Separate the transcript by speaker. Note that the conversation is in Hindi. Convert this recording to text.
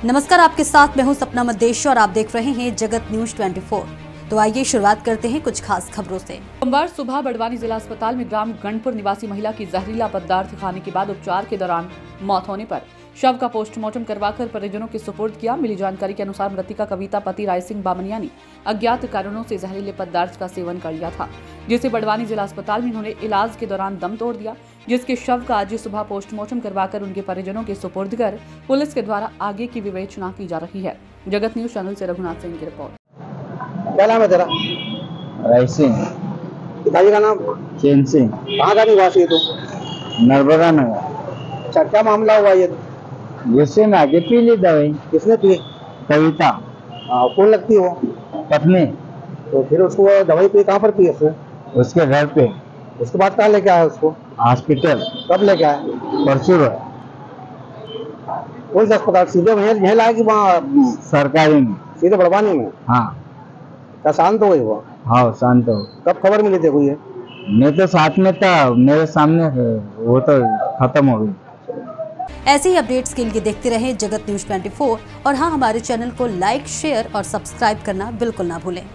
Speaker 1: नमस्कार, आपके साथ मैं हूं सपना मदेश और आप देख रहे हैं जगत न्यूज 24। तो आइए शुरुआत करते हैं कुछ खास खबरों से। सोमवार सुबह बड़वानी जिला अस्पताल में ग्राम गणपुर निवासी महिला की जहरीला पदार्थ खाने के बाद उपचार के दौरान मौत होने पर शव का पोस्टमार्टम करवाकर परिजनों के सुपुर्द किया। मिली जानकारी के अनुसार मृतका कविता पति राय सिंह बामनिया ने अज्ञात कारणों से जहरीले पदार्थ का सेवन कर लिया था, जिसे बड़वानी जिला अस्पताल में उन्होंने इलाज के दौरान दम तोड़ दिया, जिसके शव का आज सुबह पोस्टमार्टम करवाकर उनके परिजनों के सुपुर्द कर पुलिस के द्वारा आगे की विवेचना की जा रही है। जगत न्यूज चैनल से रघुनाथ सिंह की रिपोर्ट।
Speaker 2: क्या नाम है तेरा?
Speaker 3: राय सिंह।
Speaker 2: पिताजी का नाम?
Speaker 3: चैन सिंह।
Speaker 2: कहाँ का निवासी है तू?
Speaker 3: नर्मदा नगर।
Speaker 2: अच्छा, क्या मामला हुआ ये?
Speaker 3: गुस्से में आके पी ली दवाई।
Speaker 2: किसने पी?
Speaker 3: कविता।
Speaker 2: कौन लगती है वो?
Speaker 3: पत्नी।
Speaker 2: तो फिर उसको दवाई पी, कहाँ पर पी उसने?
Speaker 3: उसके घर पे।
Speaker 2: उसके बाद कहाँ लेके आया उसको?
Speaker 3: हॉस्पिटल।
Speaker 2: कब लेके आया?
Speaker 3: परसों।
Speaker 2: कौन सा अस्पताल? सीधे वहीं लाया कि वहाँ
Speaker 3: सरकारी में?
Speaker 2: सीधे बड़वानी में।
Speaker 3: हाँ।
Speaker 2: क्या शांत हो गई वो?
Speaker 3: हाँ, शांत हो।
Speaker 2: कब खबर मिली थी कोई?
Speaker 3: मैं तो साथ में था, मेरे सामने वो तो खत्म हो गई।
Speaker 1: ऐसे ही अपडेट्स के लिए देखते रहें जगत न्यूज 24 और हाँ, हमारे चैनल को लाइक, शेयर और सब्सक्राइब करना बिल्कुल ना भूलें।